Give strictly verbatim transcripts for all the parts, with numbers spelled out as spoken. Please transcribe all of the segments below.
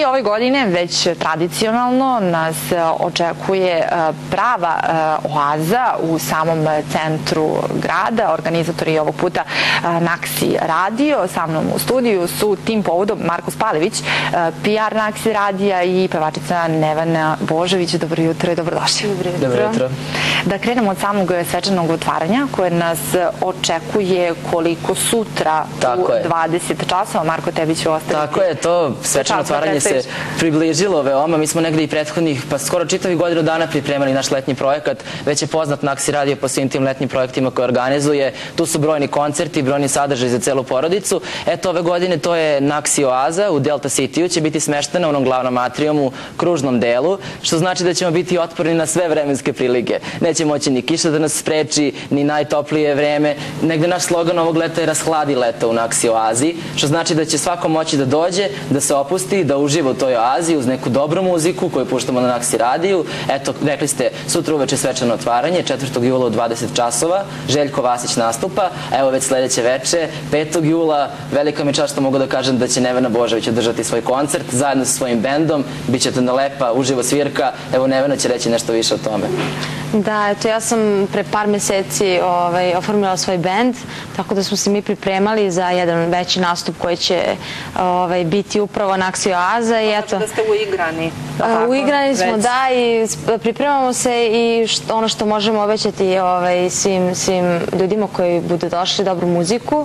ove godine već tradicionalno nas očekuje prava oaza u samom centru grada. Organizatori ovog puta Naksi Radio. Sa mnom u studiju su tim povodom Marko Spalević, P R Naksi Radija i pevačica Nevena Božović. Dobro jutro i dobrodošli. Dobro jutro. Da krenemo od samog svečanog otvaranja koje nas očekuje koliko sutra u dvadeset časova. Marko, tebi ću ostaviti. Tako je, to svečano otvaranje se približilo veoma. Mi smo negde i prethodnih, pa skoro čitavi godinu dana pripremali naš letnji projekat. Već je poznat Naksi Radio po svim tim letnjim projektima koje organizuje. Tu su brojni koncerti, brojni sadržaj za celu porodicu. Eto, ove godine to je Naksi Oaza u Delta City-u, će biti smeštena u onom glavnom atrijumu, kružnom delu, što znači da ćemo biti otporni na sve vremenske prilike. Neće moći ni kiša da nas spreči, ni najtoplije vreme. Negde naš slogan ovog leta je rashladi leto u Naksi Oazi, što znači da će svako moći da dođe, da se opusti, da uživa u toj oazi uz neku dobru muziku koju puštamo na Naksi Radiju. Eto, rekli ste, sutra uveče svečano otvaranje, četvrtog jula u dvadeset časova, Željko Vasić nastupa, a evo već sledeće veče, petog jula, velika mi čast što mogu da kažem da će Nevena Božović održati svoj koncert zajedno sa svojim bendom, bit će to na lepa, uživo svirka, evo Nevena će reći nešto više o tome. Da, eto, ja sam pre par meseci oformila svoj bend, tako da smo se mi pripremali za jedan veći nastup koji će biti upravo Naksi Oaza. Znači da ste uigrani. Uigrani smo, da, i pripremamo se i ono što možemo obećati svim ljudima koji budu došli, dobru muziku.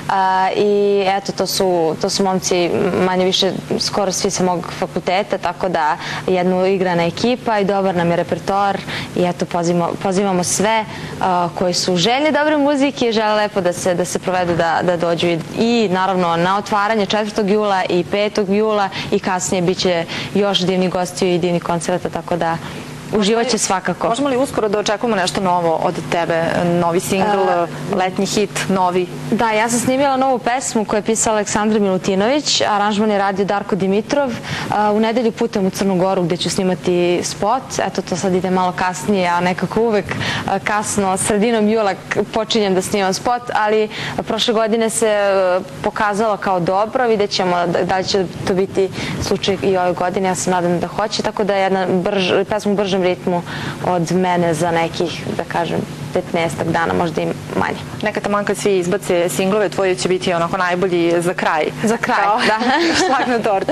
I eto, to su momci manje više skoro svi sa mog fakulteta, tako da jedna uigrana ekipa i dobar nam je repertoar i eto, pozivamo sve koji su željni dobre muzike i žele lepo da se provedu, da dođu i naravno na otvaranje četvrtog jula i petog jula i kasnije bit će još divni gostiju i divni koncerta, tako da uživaće svakako. Možemo li uskoro da očekujemo nešto novo od tebe? Novi singl, letnji hit, novi? Da, ja sam snimila novu pesmu koju je pisala Aleksandra Milutinović, aranžman je radio Darko Dimitrov. U nedelju putem u Crnu Goru gde ću snimati spot. Eto, to sad ide malo kasnije, a nekako uvek kasno, sredinom jula počinjem da snimam spot, ali prošle godine se pokazalo kao dobro. Vidjet ćemo da li će to biti slučaj i ove godine. Ja se nadam da hoće, tako da je jedna pesma u bržem ritmu od mene za nekih, da kažem, petnaestak dana, možda i manje. Neka taman kad svi izbace singlove, tvoji će biti onako najbolji za kraj. Za kraj, da. Šlag na torti.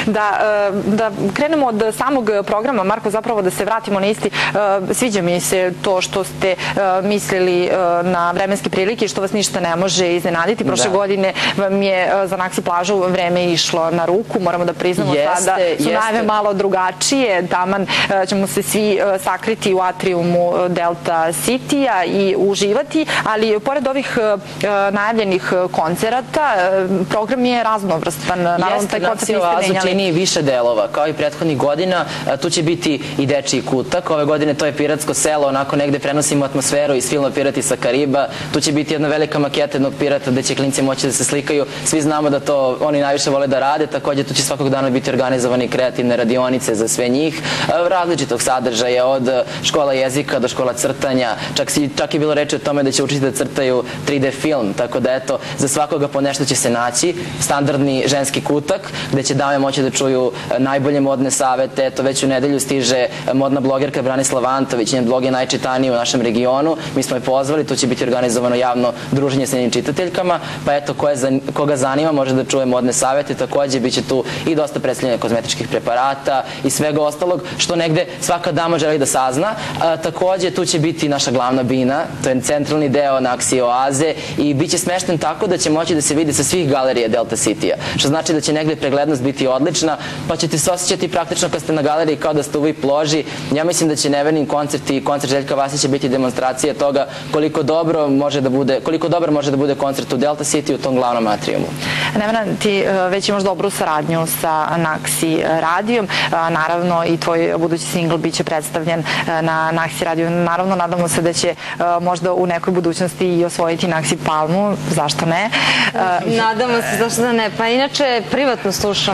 Da krenemo od samog programa, Marko, zapravo da se vratimo na isti. Sviđa mi se to što ste mislili na vremenske prilike i što vas ništa ne može iznenaditi. Prošle godine vam je za Naksi plažu vreme išlo na ruku. Moramo da priznamo sada su najave malo drugačije. Taman ćemo se svi sakriti u atrijumu Delta City i uživati, ali pored ovih najavljenih koncerata, program je raznovrstan. Jeste, Naksi Oazu čini više delova, kao i prethodnih godina. Tu će biti i dečiji kutak. Ove godine to je piratsko selo, onako negde prenosimo atmosferu iz filma Pirati sa Kariba. Tu će biti jedna velika maketa jednog pirata gde će klinci moći da se slikaju. Svi znamo da to oni najviše vole da rade. Takođe, tu će svakog dana biti organizovani kreativne radionice za sve njih. Različitog sadržaja, od škola jezika do škola crtanja. Čak je bilo reči o tome da će učiti da crtaju tri D film, tako da eto, za svakoga po nešto će se naći. Standardni ženski kutak, gde će dame moći da čuju najbolje modne savete. Eto, već u nedelju stiže modna blogerka Branislava Antović, njen blog je najčitaniji u našem regionu. Mi smo je pozvali, tu će biti organizovano javno druženje sa njenim čitateljkama, pa eto, koga zanima može da čuje modne savete. Takođe, bit će tu i dosta predstavljanja kozmetičkih preparata i svega ostalog, što negde svaka dama želi da sazna. Takođe, tu će biti naša glavna bina, to je centralni deo Naksi Oaze i bit će smešten tako da će moći da se vidi sa svih galerija Delta City-a, što znači da će negde preglednost biti odlična, pa ćete se osjećati praktično kad ste na galeriji kao da ste u V I P loži. Ja mislim da će Nevenin koncert i koncert Željka Vasića biti demonstracija toga koliko dobro može da bude, koliko dobar može da bude koncert u Delta City u tom glavnom atrijumu. Nevena, ti već imaš dobru saradnju sa Naksi Radijom, naravno i tvoj budući singl bit će predstavljen na Naksi Radiju. Naravno, nadamo se da će će možda u nekoj budućnosti i osvojiti Naksi Palmu, zašto ne? Nadamo se, zašto da ne. Pa inače, privatno slušam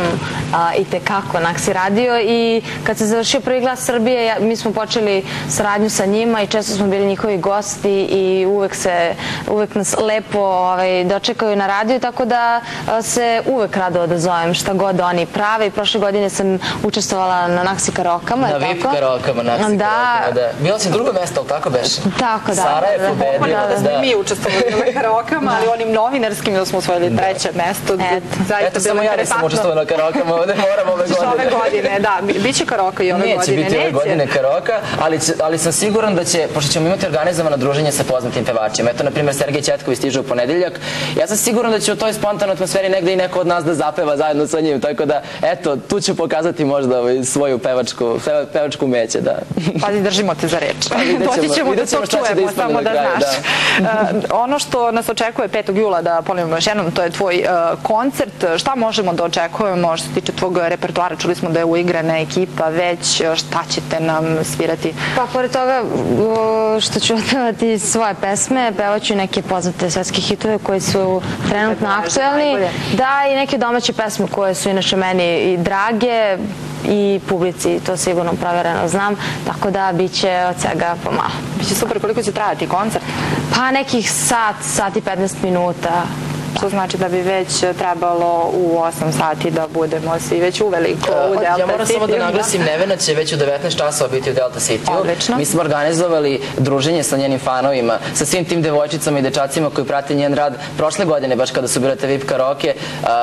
i tekako Naksi radio i kad se završio Prvi glas Srbije, mi smo počeli saradnju sa njima i često smo bili njihovi gosti i uvek se, uvek nas lepo dočekaju na radiju, tako da se uvek rado odazovem šta god oni prave i prošle godine sam učestvovala na Naksi Karokama. Na V I P Karokama, Naksi Karokama, da. Bila si drugo mesto, ali tako beše? Tako, da. Sara je pobedila. Da smo mi učestvovali na Karokama, ali onim novinarskim da smo osvojili treće mesto. Eto, samo ja nisam učestvovala na Karokama, ovde moram ove godine. Ove godine, da. Biće Karoka i ove godine. Neće biti ove godine Karoka, ali sam siguran da će, pošto ćemo imati organizovano druženje sa poznatim pevačima. Eto, na primjer, Sergej Ćetković stiže u ponedeljak. Ja sam siguran da će u toj spontanoj atmosferi negde i neko od nas da zapeva zajedno sa njim. Tako da, eto, tu ću pokazati možda svoju pevačku umeće, da. Pazi, držimo te za reč. Doći ćemo da to čujemo, samo da znaš. Ono što nas očekuje petog jula, da ponovimo još jednom, to je tvoj koncert. Šta možemo da očekujemo što se tiče tvog repertoara? Čuli smo da je uigrana ekipa već. Šta ćete nam svirati? Pa, pored toga što ću otpevati svoje pesme, pevaću neke poznate svetske hitove koji su trenutno aktuelni. Da, i neke domaće pesme koje su inače meni i drage i publici, to sigurno provjereno znam, tako da bit će od svega pomalo. Biće super. Koliko će trajati koncert? Pa nekih sat, sat i petnaest minuta. Što znači da bi već trebalo u osam sati da budemo svi već uveliko u Delta City. Ja moram samo da naglasim, Nevena će već u devetnaest časova biti u Delta City-u. Odlično. Mi smo organizovali druženje sa njenim fanovima, sa svim tim devojčicama i dečacima koji prate njen rad. Prošle godine, baš kada su bile te V I P Karoke,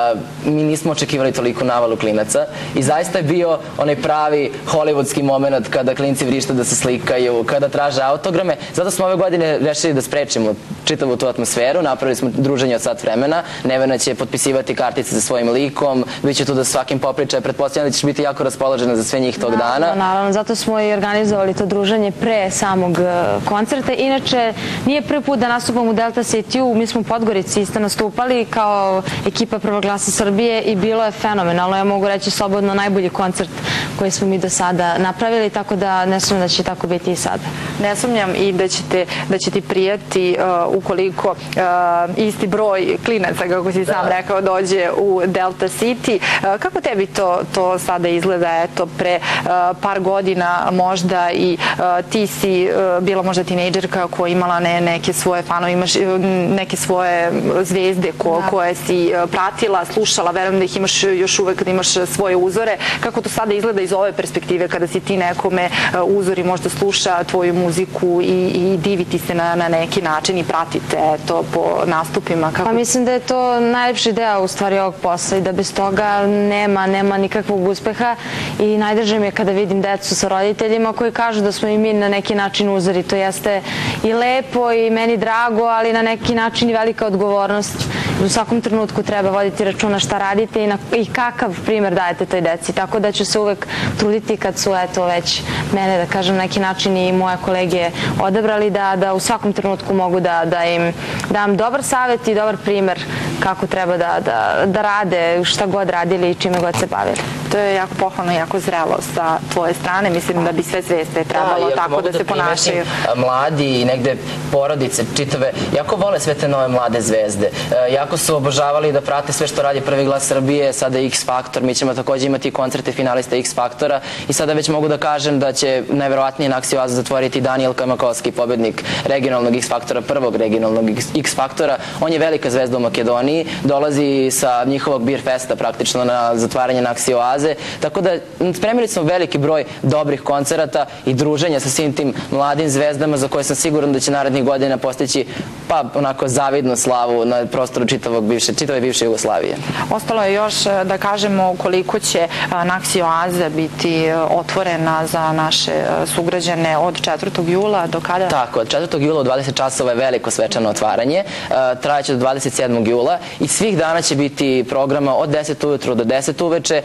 mi nismo očekivali toliko navalu klinaca i zaista je bio onaj pravi hollywoodski moment kada klinci vrište da se slikaju, kada traže autograme. Zato smo ove godine rešili da sprečimo čitavu tu atmosferu, napravili smo druženje od sat vremena. Nevena će potpisivati kartice sa svojim likom, bit će tu da svakim popriča, pretpostavljam da ćeš biti jako raspoložena za sve njih tog dana. Naravno, zato smo i organizovali to druženje pre samog koncerta. Inače, nije prvi put da nastupam u Delta City-u, mi smo u Podgorici isto nastupali kao ekipa Prvog glasa Srbije i bilo je fenomenalno. Ja mogu reći slobodno najbolji koncert koji smo mi do sada napravili, tako da ne sumnjam da će tako biti i sada. Ne sumnjam i da će ti prijati ukoliko isti broj klinaca, kako si sam rekao, dođe u Delta City. Kako tebi to sada izgleda? Eto, pre par godina možda i ti si bila možda tinejdžerka koja je imala neke svoje fanove, imaš neke svoje zvezde koje si pratila, slušala, verujem da ih imaš još uvek, da imaš svoje uzore. Kako to sada izgleda iz ove perspektive kada si ti nekome uzori, možda sluša tvoju muziku i diviti se na neki način i pratite po nastupima? Pa mislim da je to najlepši deo u stvari ovog posla i da bez toga nema, nema nikakvog uspeha i najdrže mi je kada vidim decu sa roditeljima koji kažu da smo i mi na neki način uzori. To jeste i lepo i meni drago, ali na neki način i velika odgovornost. U svakom trenutku treba voditi računa šta radite i kakav primer dajete toj deci. Tako da ću se uvek truditi kad su eto već mene, da kažem, neki način i moje kolege odabrali da u svakom trenutku mogu da im dam dobar savjet i dobar primer kako treba da rade, šta god radili i čime god se bavili. To je jako pohvalno i jako zrelo sa tvoje strane. Mislim da bi sve zvezde trebalo tako da se ponašaju. Mladi i negde porodice čitave jako vole sve te nove mlade zvezde. Jako su obožavali da prate sve što radi Prvi glas Srbije, sada X Faktor. Mi ćemo takođe imati koncerte finalista X Faktora i sada već mogu da kažem da će najverovatnije Naksi Oazu zatvoriti Danijel Kamakovski, pobednik regionalnog X Faktora, prvog regionalnog X Faktora. On je velika zvezda u Makedoniji, dolazi sa njihovog Beer Festa praktično na zatvaranje Naksi Oaze, tako da spremili smo veliki broj dobrih koncerata i druženja sa svim tim mladim zvezdama za koje sam siguran da će narednih godina postići pa onako zavidnu slavu na prostoru čitave bivše Jugoslavije. Ostalo je još da kažemo koliko će Naksi Oaza biti otvorena za naše sugrađane od četvrtog jula do kada? Tako, od četvrtog jula u dvadeset časova je veliko svečano otvaranje, trajaće do dvadeset sedmog jula i svih dana će biti programa od deset ujutru do deset uveče, onako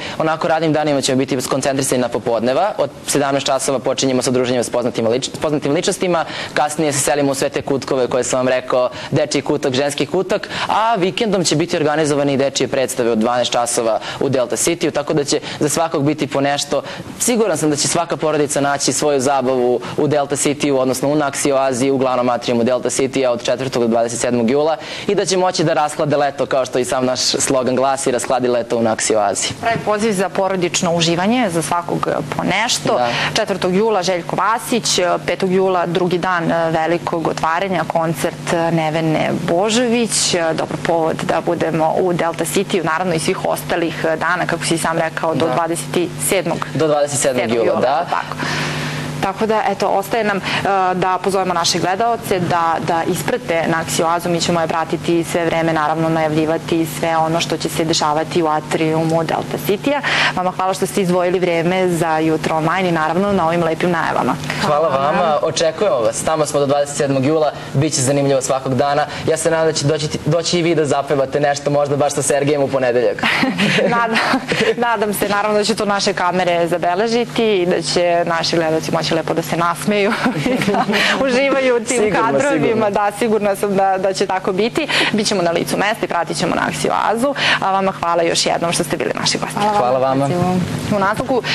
Ovako, radnim danima ćemo biti skoncentrisani na popodneva. Od sedamnaest časova počinjemo sa druženjem s poznatim ličnostima, kasnije se selimo u sve te kutkove koje sam vam rekao, dečiji kutak, ženski kutak, a vikendom će biti organizovani i dečije predstave od dvanaest časova u Delta City-u, tako da će za svakog biti po nešto. Siguran sam da će svaka porodica naći svoju zabavu u Delta City-u, odnosno u Naksi Oazi, uglavnom atrijumu Delta City-a od četvrtog do dvadeset sedmog jula i da će moći da rasklade leto, kao što i sam naš slogan glasi, raskladi leto u Naksi Oazi. Pravi poziv za porodično uživanje, za svakog po nešto. četvrtog jula Željko Vasić, petog jula drugi dan velikog otvaranja, koncert Nevene Božović. Dobro povod da budemo u Delta City-u, naravno i svih ostalih dana, kako si sam rekao, do dvadeset sedmog Do dvadeset sedmog jula, da. Tako da, eto, ostaje nam da pozovemo naše gledaoce, da isprate Naksi Oazu. Mi ćemo je pratiti sve vreme, naravno najavljivati sve ono što će se dešavati u atrijumu Delta City-a. Vama hvala što ste izdvojili vreme za Jutro online i naravno na ovim lepim najavama. Hvala vama, očekujemo vas. Tamo smo do dvadeset sedmog jula, bit će zanimljivo svakog dana. Ja se nadam da će doći i vi da zapevate nešto, možda baš sa Sergejem u ponedeljak. Nadam se, naravno da će to naše kamere zabeležiti i da će naši gledaoci moći lepo da se nasmeju i da uživaju u tim kadrovima. Da, sigurna sam da će tako biti. Bićemo na licu mesta i pratit ćemo Naksi Oazu. A vama hvala još jednom što ste bili naši gosti. Hvala vama. U nastavku